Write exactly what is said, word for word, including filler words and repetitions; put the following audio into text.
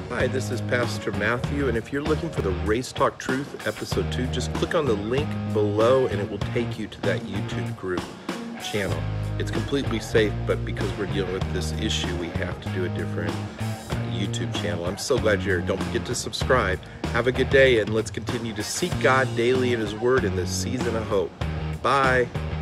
Hi, this is Pastor Matthew, and if you're looking for the Race Talk Truth episode two, just click on the link below and it will take you to that YouTube group channel. It's completely safe, but because we're dealing with this issue, we have to do a different uh, YouTube channel. I'm so glad you're here. Don't forget to subscribe. Have a good day, and let's continue to seek God daily in His Word in this season of hope. Bye.